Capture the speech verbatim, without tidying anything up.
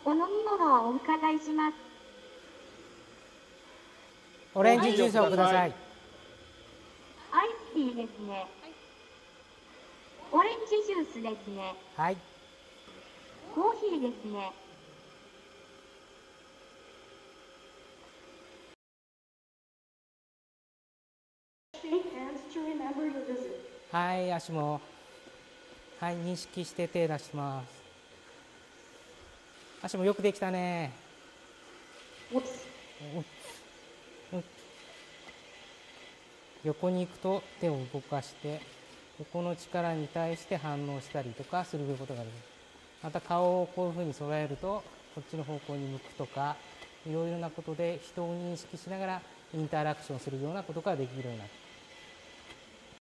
お飲み物をお伺いします。 オレンジジュースをください。 アイスティーですね。オレンジジュースですね。 はい。 コーヒーですね。 はい、足も。はい、認識して手出します。足もよくできたね。横に行くと手を動かして、横の力に対して反応したりとかすることができる。また顔をこういうふうに揃えると、こっちの方向に向くとか、いろいろなことで人を認識しながらインタラクションするようなことができるようになる。